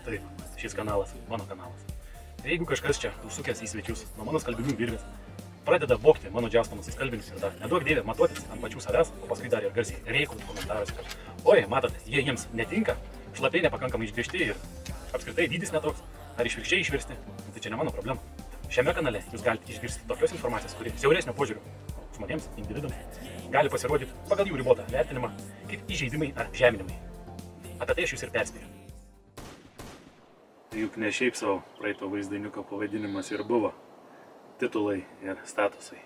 Taip, šis kanalas, mano kanalas. Jeigu kažkas čia užsukęs į svečius nuo mano skalbinių virvės, pradeda bokti mano džiaustamus skalbinius ir dar neduok dievė matuotis ant pačių savęs, o paskui dar ir garsiai reikauti komentaruose, kad oi, matot, jie jiems netinka, šlapiai nepakankamai išgriežti ir apskritai dydis netoks, ar išvirkščiai išvirsti, tai čia ne mano problema. Šiame kanale jūs galite išgirsti tokios informacijos, kuri siauresnio požiūriu žmonėms, individams, gali pasirodyti pagal jų ribotą vertinimą kaip įžeidimai ar žeminimai. Apie tai aš jūs ir perspėju. Juk ne šiaip savo praeito vaizdainiuko pavadinimas ir buvo titulai ir statusai.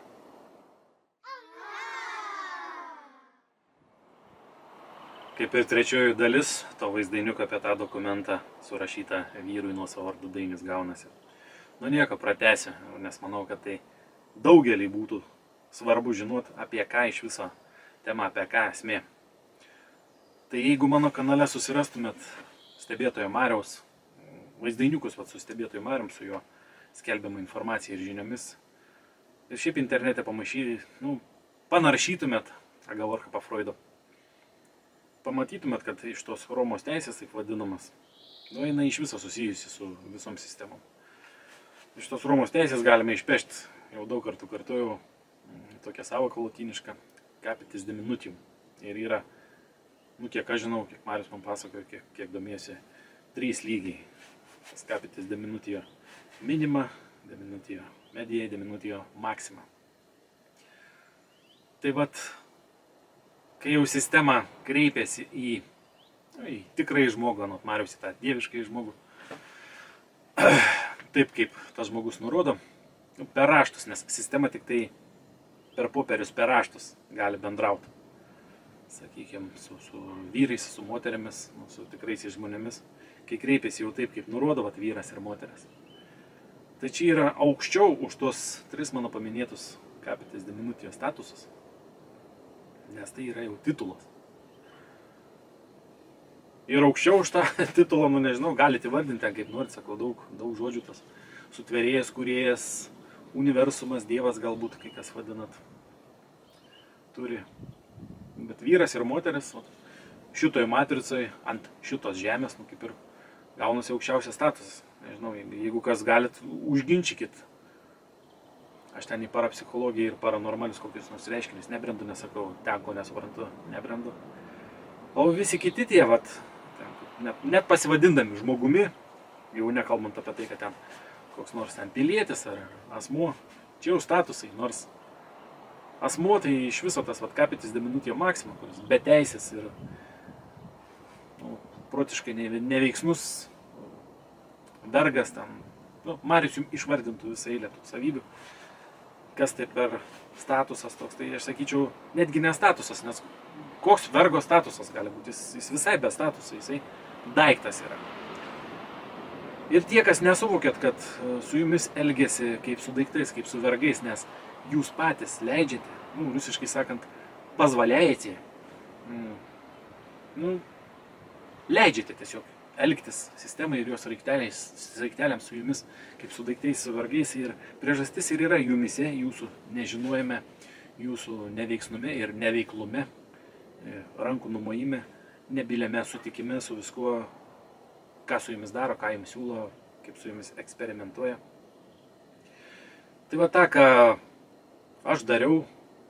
Kaip ir trečioji dalis to vaizdainiuko apie tą dokumentą surašyta vyrui nuosavo vardu Dainis gaunasi. Nu nieko, pratęsiu, nes manau, kad tai daugelį būtų svarbu žinoti, apie ką iš viso tema, apie ką esmė. Tai jeigu mano kanale susirastumėt stebėtojo Mariaus vaizdainiukus su stebėtoju Marium, su jo skelbiama informacija ir žiniomis, ir šiaip internete panaršytumėt Agavorką po Freudo, pamatytumėt, kad iš tos Romos teisės, taip vadinamas, jinai iš viso susijusi su visom sistemom. Iš tos Romos teisės galime išpešti, jau daug kartų kartojau, tokią savoką lotynišką, capitis diminutium. Ir yra, kiek aš žinau, kiek Marius man pasakojo, kiek domėjosi, 3 lygiai. Capitis diminutio minima, diminutio media, diminutio maxima. Tai vat, kai jau sistema kreipėsi į tikrai žmogų, anot Mariaus į tą dieviškai žmogų, taip kaip tas žmogus nurodo, per raštus, nes sistema tik tai per popierius, per raštus gali bendrauti. Sakykime, su vyrais, su moterimis, su tikraisiais žmonėmis, kai kreipiasi jau taip, kaip nurodo vyras ir moteris. Tai čia yra aukščiau už tos 3 mano paminėtus capitis diminutio statusus, nes tai yra jau titulas. Ir aukščiau už tą titulą, nežinau, galite įvardinti, kaip norit, sakau, daug žodžių tas sutvėrėjas, kūrėjas, universumas, dievas galbūt, kai kas vadinat, turi. Bet vyras ir moteris šitoj matricoje, ant šitos žemės, kaip ir gaunasi aukščiausias statusas. Nežinau, jeigu kas galit, užginčykit. Aš ten į parapsichologiją ir paranormalius kokius nors reiškinius nebrendu, nesakau, ten ko nesuprantu, nebrendu. O visi kiti tie, net pasivadindami žmogumi, jau nekalbant apie tai, kad ten koks nors ten pilietis ar asmuo, čia jau statusai, nors asmuo tai iš viso tas capitis diminutio maxima, kuris be teisės ir protiškai neveiksnus vergas tam. Marius jums išvardintų visą eilę tų savybių. Kas tai per statusas toks, tai aš sakyčiau, netgi ne statusas, nes koks vergo statusas gali būti, jis visai be statuso, jisai daiktas yra. Ir tie, kas nesuvokėt, kad su jumis elgiasi kaip su daiktais, kaip su vergais, nes jūs patys leidžiate, rusiškai sakant, pazvaliajate, leidžiate tiesiog elgtis sistemai ir jos raikteliams su jumis, kaip su daiktais, su vergais. Ir priežastis ir yra jumise, jūsų nežinojime, jūsų neveiksnume ir neveiklume, rankų numojime, nebyliame sutikime su viskuo, ką su jumis daro, ką jums siūlo, kaip su jumis eksperimentuoja. Tai va tą, ką aš dariau,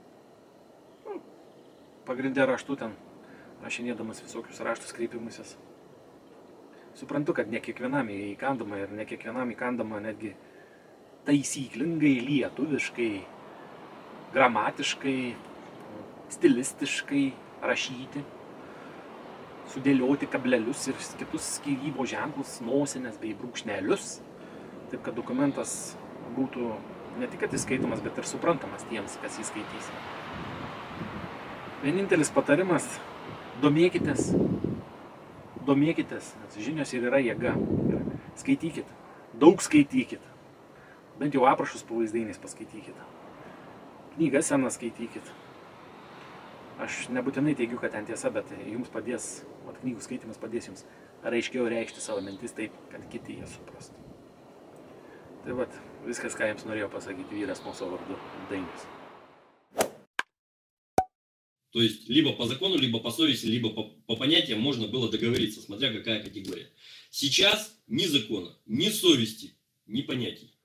pagrindė raštu ten, rašinėdamas visokius raštus kreipimusis. Suprantu, kad ne kiekvienam įkandama ir ne kiekvienam įkandama netgi taisyklingai, lietuviškai, gramatiškai, stilistiškai rašyti, sudėlioti kablelius ir kitus skyrybos ženklus, nosinės bei brūkšnelius, taip kad dokumentas būtų ne tik įskaitomas, bet ir suprantamas tiems, kas jį skaitys. Vienintelis patarimas – domėkitės, nes žinios ir yra jėga. Ir skaitykit, daug skaitykit, bent jau aprašus pavaizdainiais paskaitykit. Knygas senas skaitykit. Aš nebūtinai teigiu, kad ten tiesa, bet jums padės, knygų skaitimas padės jums aiškiau reikšti savo mintis taip, kad kiti jas suprastų. Tai viskas, ką jums norėjau pasakyti vyras nuo savo vardu Dainis. То есть, либо по закону, либо по совести, либо по понятиям можно было договориться, смотря какая категория. Сейчас ни закона, ни совести, ни понятий.